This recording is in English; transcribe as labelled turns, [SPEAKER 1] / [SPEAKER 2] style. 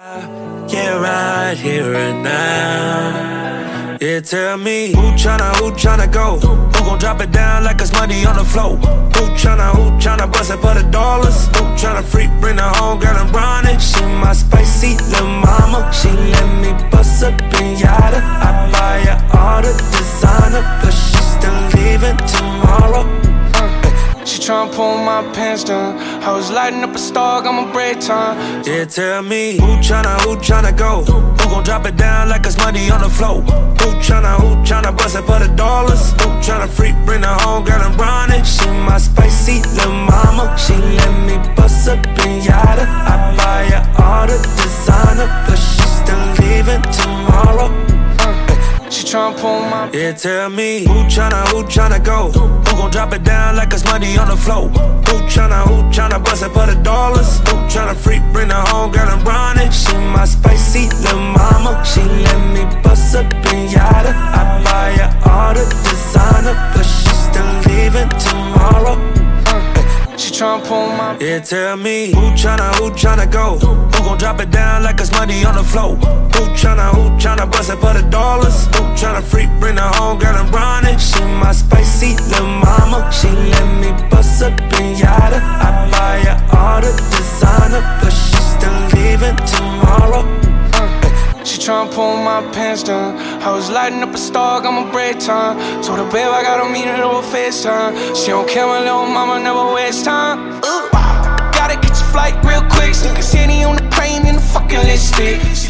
[SPEAKER 1] Yeah, right here and now. Yeah, tell me, who tryna go? Who gon' drop it down like it's money on the floor? Who tryna bust it for the dollars? Who tryna freak, bring her home, girl, and run it? She my spicy little mama. She let me bust a pinata. I buy her all the designer, but she's still leaving tomorrow.
[SPEAKER 2] She tryna pull my pants down. I was lighting up a star, got my break time.
[SPEAKER 1] Yeah, tell me, who tryna go? Who gon' drop it down like it's money on the floor? Who tryna bust it for the dollars? Who tryna freak, bring her home, girl, and run it? She my spicy little mama. She let me bust a pinata. I buy her all the designer, but she's still leaving tomorrow.
[SPEAKER 2] She tryna pull my.
[SPEAKER 1] Yeah, tell me, who tryna go? Who gon' drop it down like it's money on the floor? Who tryna bust it for the dollars? Who tryna freak, bring her home, girl, and run it? She my spicy little mama. She let me bust a pinata. I buy her all the designer, but she's still leaving tomorrow.
[SPEAKER 2] She tryna pull my.
[SPEAKER 1] Yeah, tell me, who tryna go? Who gon' drop it down like it's money on the floor? Who tryna bust it for the dollars? Who tryna freak, bring her home, girl, and run it? She my spicy little mama. She let me bust a pinata. I buy her all the designer, but she's still leaving tomorrow.
[SPEAKER 2] She tryna pull my pants down. I was lighting up a star, got my break time. Told her, babe, I gotta meet her over FaceTime. She don't care, my little mama never waste time. Gotta catch a flight real quick, so you can see me on the plane in the fucking lipstick.